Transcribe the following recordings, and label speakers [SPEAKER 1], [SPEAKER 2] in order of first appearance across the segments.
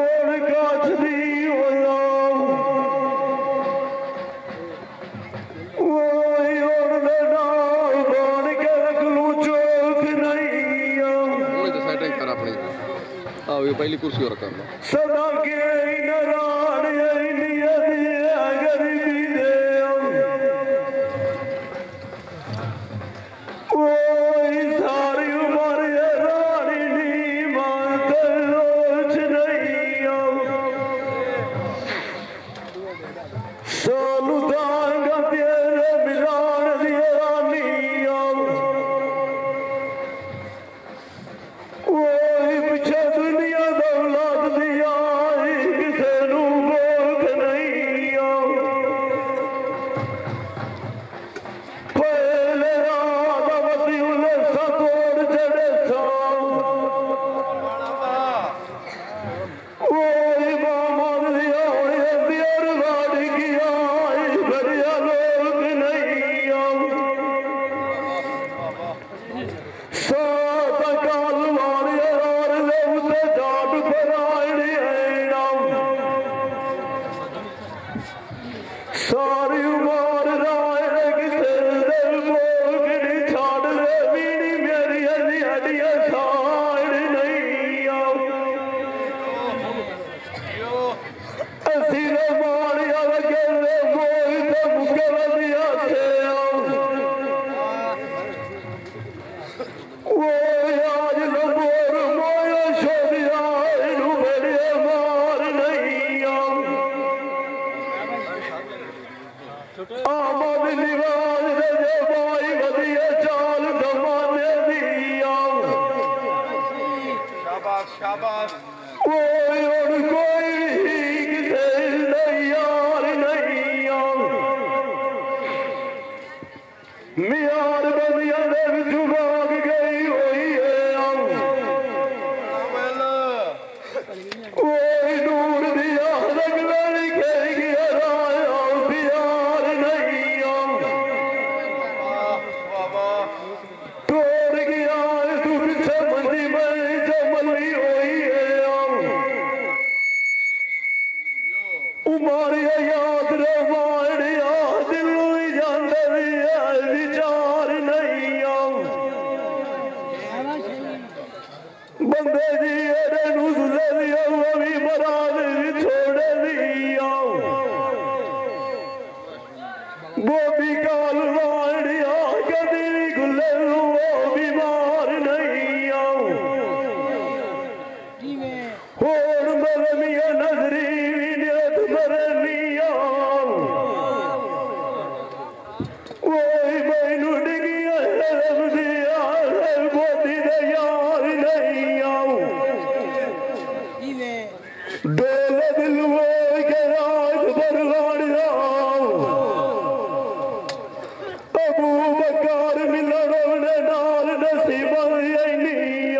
[SPEAKER 1] पहली कुर्सी और कर लो
[SPEAKER 2] सदा के नारायण गरीबी दे सारी उम्र रानी नी मानते रोज नहीं सालू दांगा तेरे मिलान दिए रानी पीछे दुनिया दौलत दिया किसे नू बोल नहीं पहले आदमती उले सतोड़ चढ़े मामद दिया दियर वाड़ी किया बढ़िया लोग नहीं सात काल वाले और लोग जाट पर आए सारी उमर राय किसे दिल बोगड़ी छाड़ ले बीड़ी मेरी हरी हडिया साड़ नहीं असी मारिया लगे मोह तो मुकल दिया से आज लंबोर मोया छोड़िया इनू बड़े मार नहीं आमद निवाज दे भाई वधिया चाल जमाने दी
[SPEAKER 3] शाबाश शाबाश
[SPEAKER 2] और कोई किसे नहीं यार नहीं मियार बंदिया दे विच भाग गई हुई है कोई नूर दिया लगने खेल गया राया प्यार नहीं तोड़ गया तू पीछे मंदी में जमली हुई है उमारिया याद रवाड़िया दिल जाते विचार नहीं बंदे जी एरे नुसले लिया वो भी मराद छोड़े दिया वो भी काल वाड़िया कदी गुले वो बीमार नहीं होड़ मेरे मियां नजरी भी नियत मेरे मियां वही मैनू डिगिया रब दिया बोधी दे यार नहीं डोले दिल वो के राज बरवाड़िया अबू बकर मिलन ने नाल नसीबा नहीं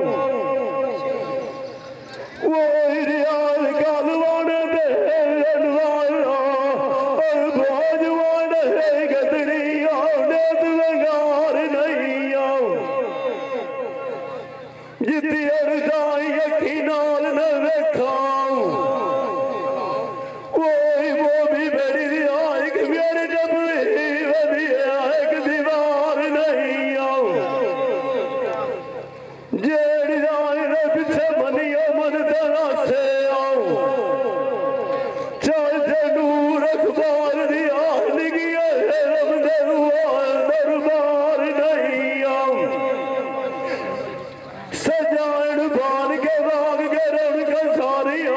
[SPEAKER 2] वो रियाज कालवाने दे अनवारा और भोजवान है गदड़िया ने दुगार नहीं जिती अरजाई अखी नाल न देखा वो भी मेरी रियाज के मेरे जब वधिया एक दीवार नहीं जेड़ी राय ने पीछे मनिया मन तेरा से चल नूर अखबार दिया निगिया रब दरबार नहीं सजान बान के बाग के रन का सारिया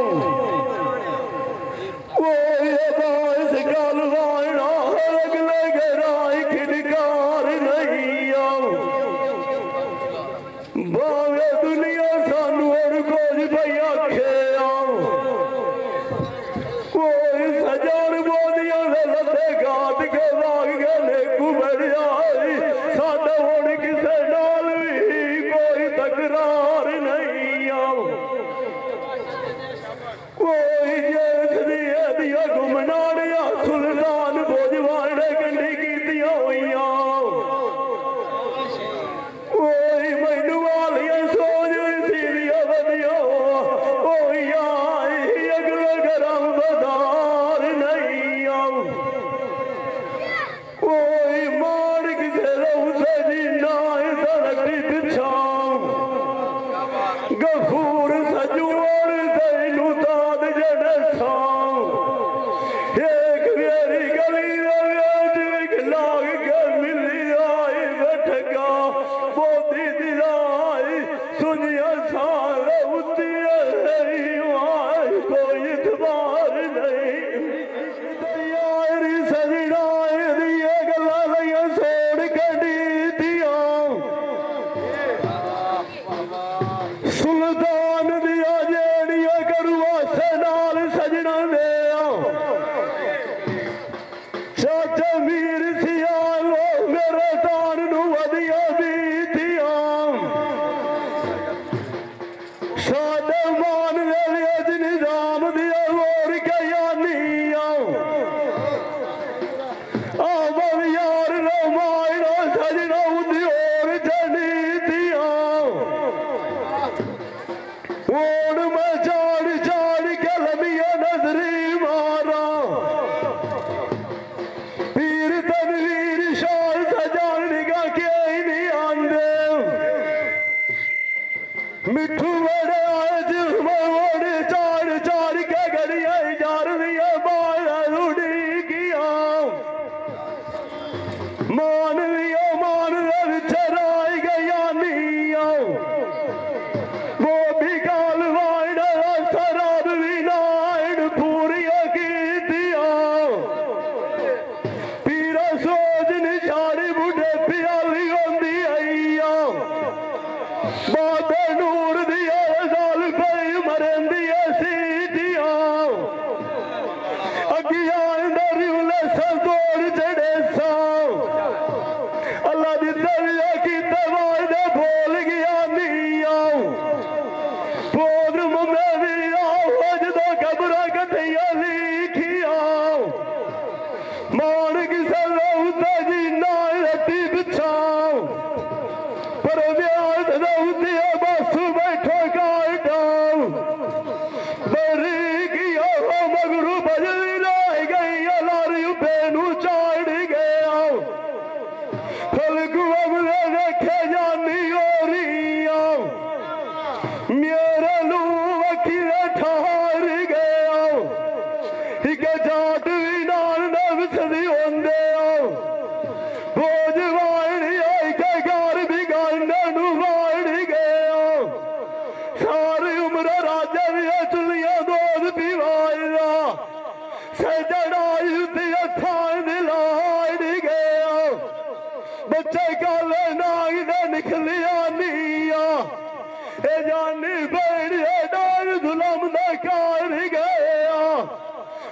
[SPEAKER 2] बास कल वाणा अगले गराई खिड़कार नहीं बावे दुनिया सानू और कुछ भैया खेया कोई सजान बोदिया लते गात के बाग के लेकू बढ़िया साडा हुण किसे नाल भी कोई तकरार नहीं कोई जेस दिया घुमनाड़िया सुल्तान भोजवाड़े गंढी कीतिया हुईया कोई मैनू वालिया सोच सीरिया वधिया ओ यार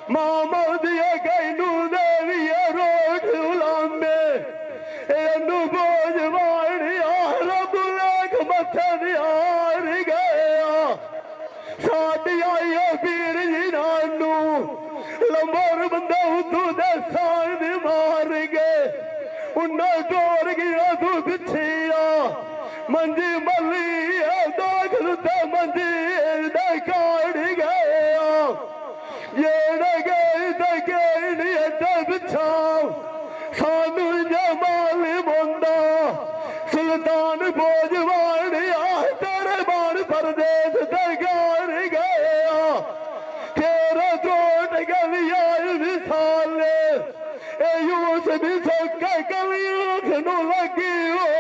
[SPEAKER 2] मामा दिए गैनू देवी रोट उलामे एनु बोझ वाड़िया रब लेख मत्थन यार गया साडी आई पीर जी नानू लंबर बंदा उतू दे सांद मार गए उन्ना टोर गया तू पिछिया मंजी मली दाखल ते मंजी काड़ गया ये बिछाओ सानू जमाल मुंडा सुल्तान बोझवाड़िया तेरे मान परदेस दरगार गया तेरा चोट गलिया विसाले यूस भी सोके कलियों नू लगी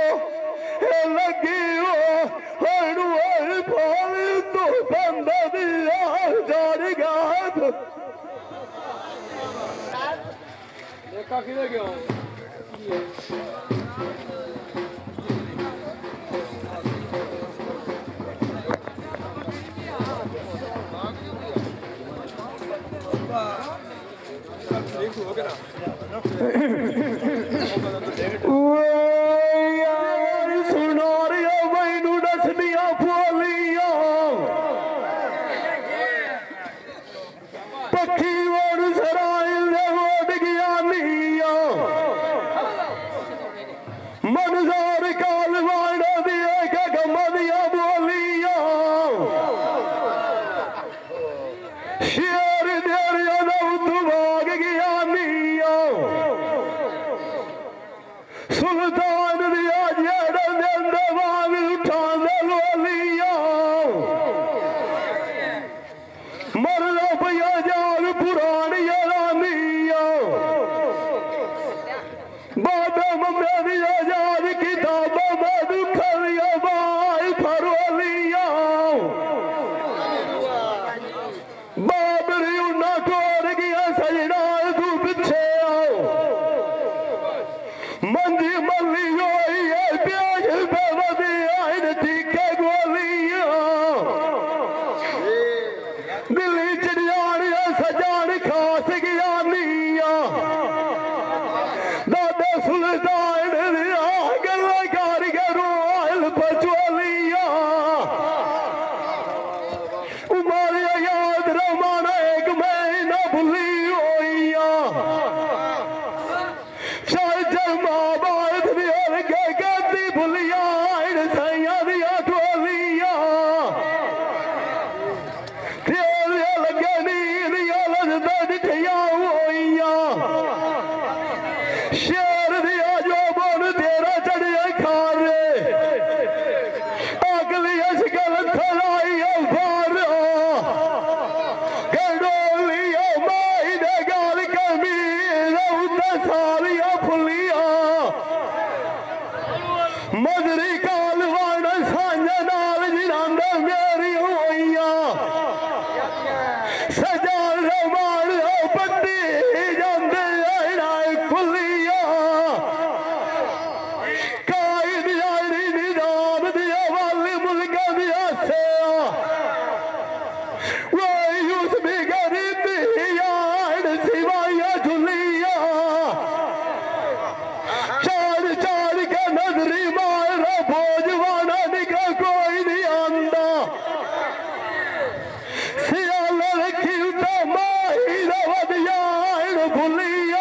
[SPEAKER 2] हनु फाल तू बंदा दिया जाएगा
[SPEAKER 1] किधर गया सुल्तान दिया जेड़ा देंदे वाग उठांदे लोलिया मरदा पिया जाग पुरानिया रानिया बाबे मम्मे दिया जाग किताबा में दुखलिया बाई फरोलिया बाबरी उन्ना टोर गया सजना तू पिछे आओ मंदी मल्ली होई है प्याज पे वदी आइन तीखे गोलियां दिल्ली चिड़ियाड़िया सजान खास गया नीया दादा सुल्तान दिया गल्ला कारीगर आयल पचोलिया उमारिया याद रमाना एक महीना भूली होइया शेर दिया जो बोल तेरा चढ़िया खा रे अगली अशकल थलाई बार गडोलिया माई दे गाल कमीज उते सालिया फुलिया मजरी कालवान सांझ नाल जिनांदे मेरी होइया सजान रमान पट्टी जांदे खुलिया कायद यारी निजाम दिया वाली मुल्क दिया से वो यूस भी गरीबी यार सिवाया झुलिया चार चार के नजरी मार भोजवाना निकल कोई नहीं आंदा सियाल रखी उते माही रवदिया भुलिया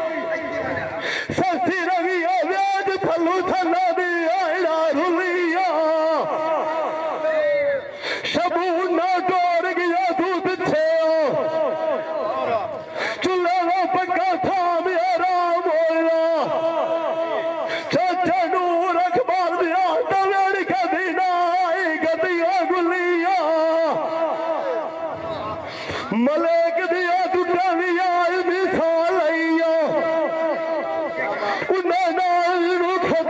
[SPEAKER 1] सस्ती रवि वेद फलू थला दी आयला रुलिया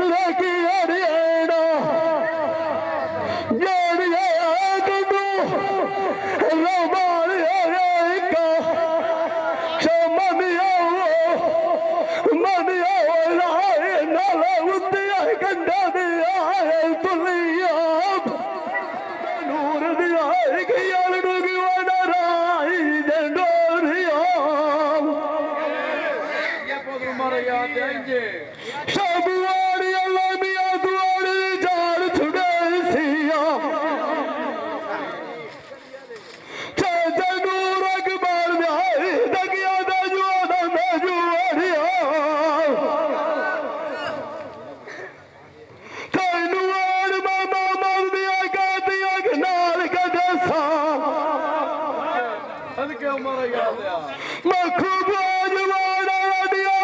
[SPEAKER 2] बदले की हरियाणा जानिए गुड्डू रमान का मनिया राय नाला उद्या गंडा दिया तुलिया नूर दिया डूगी वाला राय जंडोरिया सबुआड़ी अलमिया दुआड़ी जाल छुड़े सिया नूर अकबर में दगिया जुआड़िया नुआड़ मामा मल दिया कहतिया नाल कदसा मखू बाजवाड़ा दिया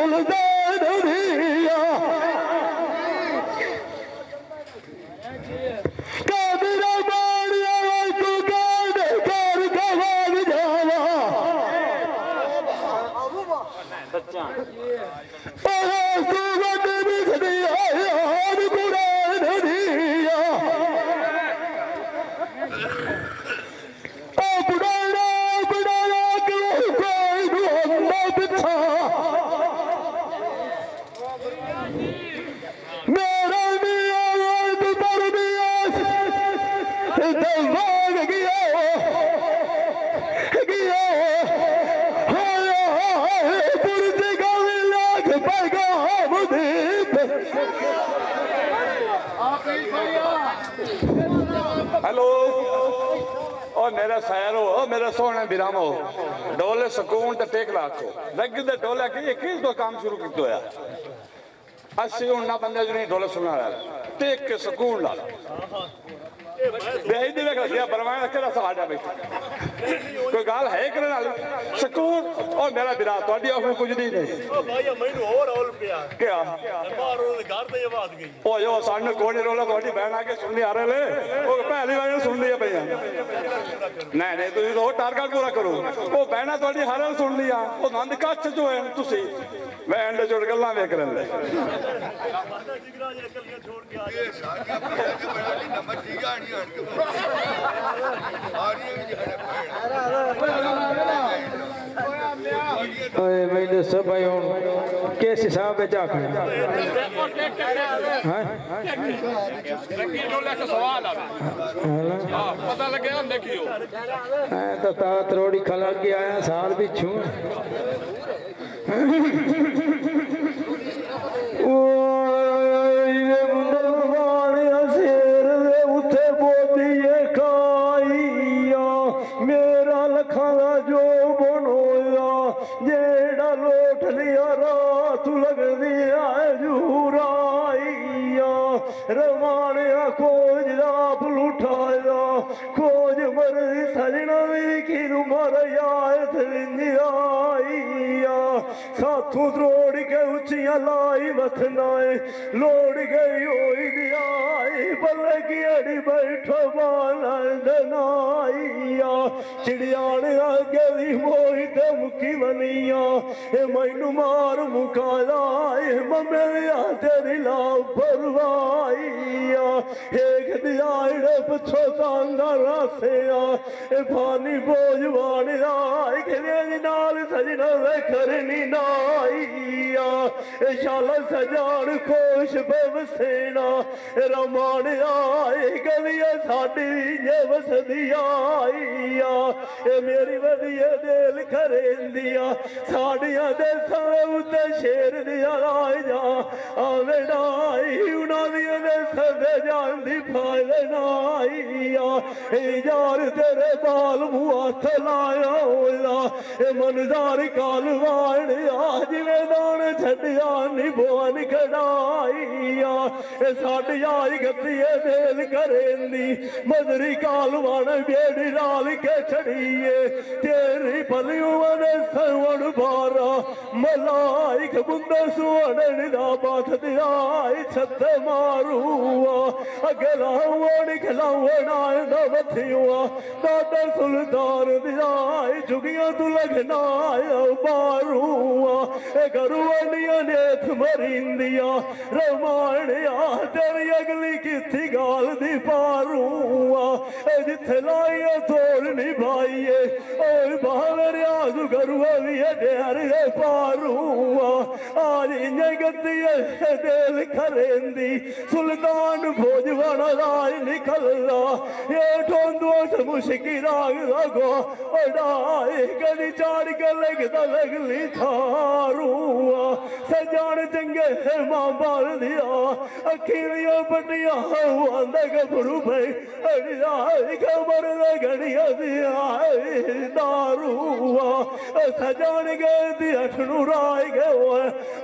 [SPEAKER 1] सुल्तान दिया कादरा मारिया तू काद कर कवान जावा सच्चा तू गड बिस दिया याद कुरान दिया बुढ़ाना बुढ़ाना क्यों कोई मोहम्मद था मेरा मियां वक्त पर मियां दवाग गया पुरतगाल लाख पैगाम दीप
[SPEAKER 2] हेलो और मेरा सैरो मेरा सोने बिरामो डोले सुकून ते टेक रखो लग दे डोले कि किस तो काम शुरू कितो है अस्सी उन्ना बंदे जो नहीं डोले सुनना रहा टेक के सुकून ला बेही दी वेख दिया परवाना केड़ा सवाल है कोई गाल है करे नाल सुकून और मेरा बिरा तोडी आखो कुछ नहीं ओ भाई मैनू और औल पिया क्या मारो घर ते आवाज गई ओ यो सामने कोने रोला तोडी बहन आके सुननी आ रहे ले ओ पहली बार सुन लिया भैया नहीं नहीं तुसी तो टारगेट पूरा करो ओ बहना तोडी हर वार सुन लिया ओ नंद कच्छ जो है तुसी मैं एंड जुड़ गल्ला वेख रहे ले जिगरा जे कलियां छोड़ के आ ये सारी बड़ी नंबर ठीक आनी
[SPEAKER 1] ओए मैंने सब भाई किस हिसाब में जाकर
[SPEAKER 2] सवाल पता लगे देखियो
[SPEAKER 1] तो त्रोड़ी खलक के आया साल भी छू मेरा लखाना जो बनोया जेड़ा लोट लिया रात लग दिया जूराइया रवानिया खोज आप लुटाया खोज मरदी सजना की मारिया आइया साथों त्रोड़ के उचिया लाई वथनाए लोड़ गई होई दियाई बल्ले की अड़ी बैठो बालनाइया चिड़ियाने आगे भी मोही ते मुकी बनिया ए मैनू मार मुकाया मम्मे तेरी ला परवाइया एक दियाड़े पछो तांगा रासिया ए फानी बोझ वाणिया नाल सजना वे करनी नाइया ए शाला सजान कोश बवसेना रमानिया गलिया साडी जे वसदिया आइया ए मेरी वधिया दिल करेंदिया साडिया दे सारे उते शेर दिया लाई जा आवे नाई उना दिया दे सदे जानदी फायदे नाइया ए यार तेरे बाल मुँह हथ लाया होया ए मनजार कालवाण आज में दान छड़िया निभोन कड़ाइया ए साडी आई गतिए दिल करेंदी मजरी कालवाण बेड़ी लाल के छड़िए तेरी पलियों ने सवण बारा मलाइक बुंदा सुवण दा बात दिया छत मारूआ अगलावण खलावण दा बथिया दादा सुल्तान दिया जुगिया तू लगना बारूआ गरुआनिया नेथ मरिंदिया रमानिया तेरी अगली किथी गाल दी पारूआ जिथे लाइया तोड़ निभाइए ओए बाहर आजू गरुआ भी डेर पारूआ आज इन्हें गति दिल करेंदी सुल्तान भोजवाना राज निकलना ये ठोंदो से मुश्किल राग लगो ओडाए गली चाड़ के लगता लगली थारूआ सजान चंगे मां बाल दिया अखी दिया बटिया आंदा गबरू भाई खबर घड़िया दिया दारूआ सजान गए थी अठनू राय गए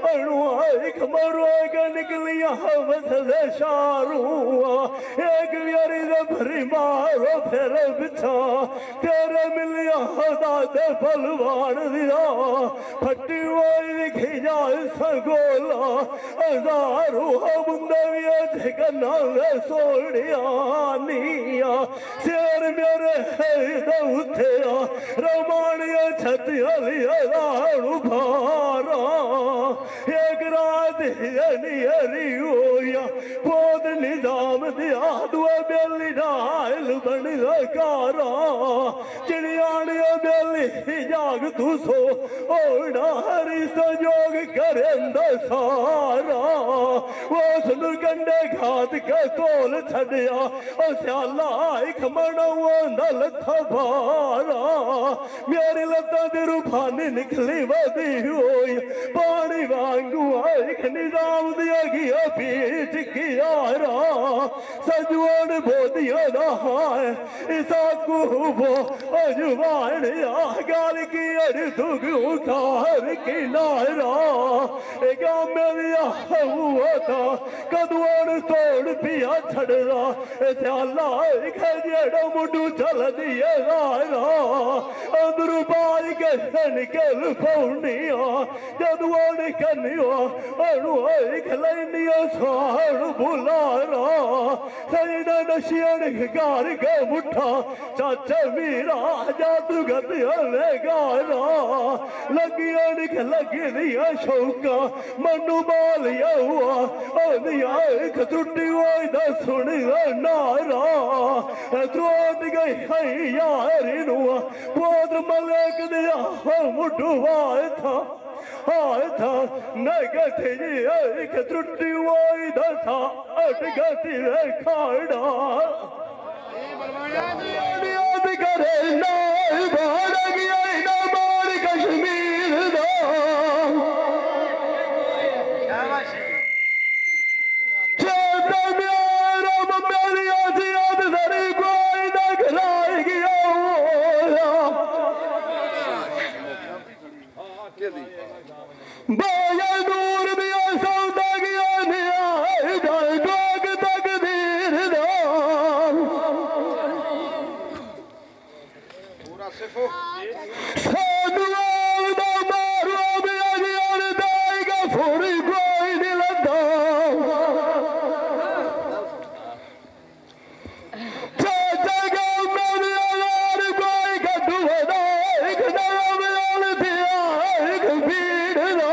[SPEAKER 1] एक मरोगा निकलिया मसले शारूआ एक यारी दे भरी मारो फिर बिछा तेरे मिलिया दादे बलवान दिया फटी हुई दिखी जाए सगोला हजारू बुंदे भी कन्ना सोनिया निया शेर मेरे उठिया रमानिया छतिया लाड़ू भारा एक रात हरी होया बहुत निजाम दिया दुआ बेली डायल बन कारा चिड़ियानिया बेली जाग तू सो ओड़ा हरी संजोग करेंद सारा वो सुन कंडे घात का तोल छड़िया और स्याला एक मनावा नल थबारा मेरी लता दी रूफानी निकली वदी होई पानी वांगू एक निजाम दिया गया पीठ की यारा सजवान बोदिया ना है इसा कुबो अजवान या गाल की अड़ दुग उतार की नारा एक मेरिया हुआ था कदवान तोड़ पिया छड़रा स्याला एक जेड़ा मुडू चल दिया नारा अंदरू बाज के निकल पौनिया जदवान कन्या अणु एक लैनिया साड़ बुलारा सैना नशियन गार के मुठा चाचा मीरा जादू गतिया ले गारा लगिया निक लगी दिया शौका मनु बालिया हुआ ओनिया एक टुटी हुई दा सुनी नारा त्रोट गई है यारी नुआ पोद मलक दिया मुठू आए था नगत एक त्रुटि हुई दसा अटगति रे खाड़ा याद करे ना भाड़ गया ना मार कश्मीर दा बाया दूर दिया सौदा गया निया डोग तकदीर दा पूरा सिफो साधुआल दा मारो बिया जियान दाएगा फुरी कोई नहीं लदा चाचा का मेरी यार कोई गड्ढू वदा एक नाम यार दिया एक भीड़ दा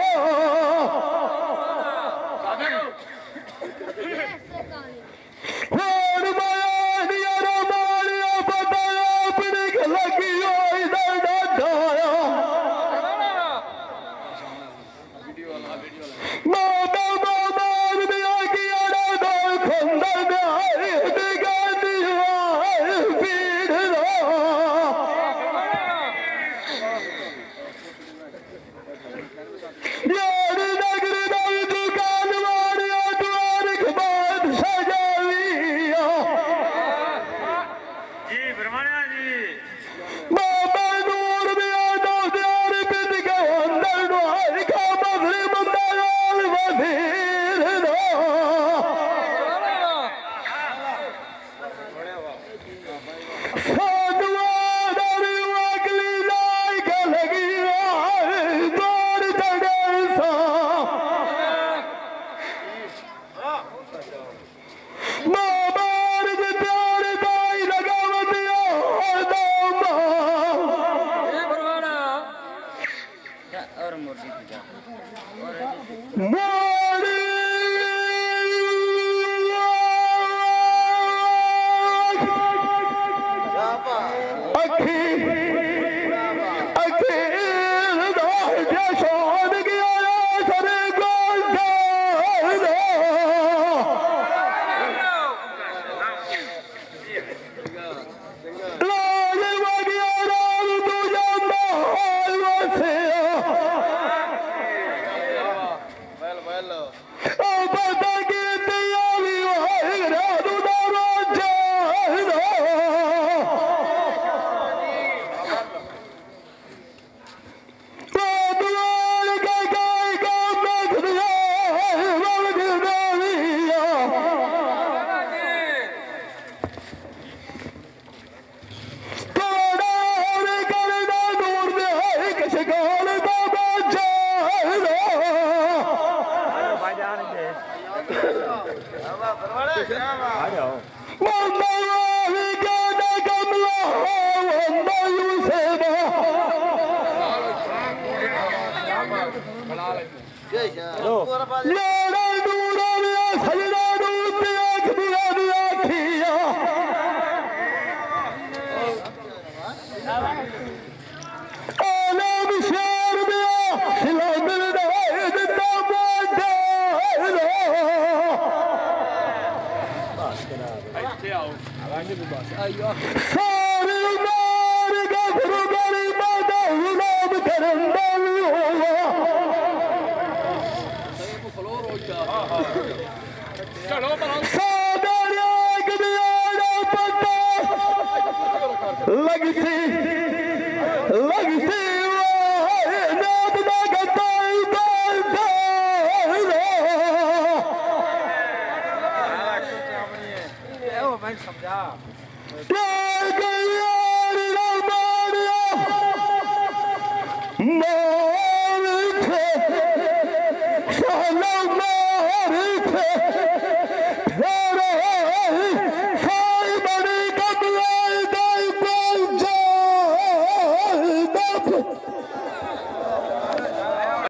[SPEAKER 1] समझा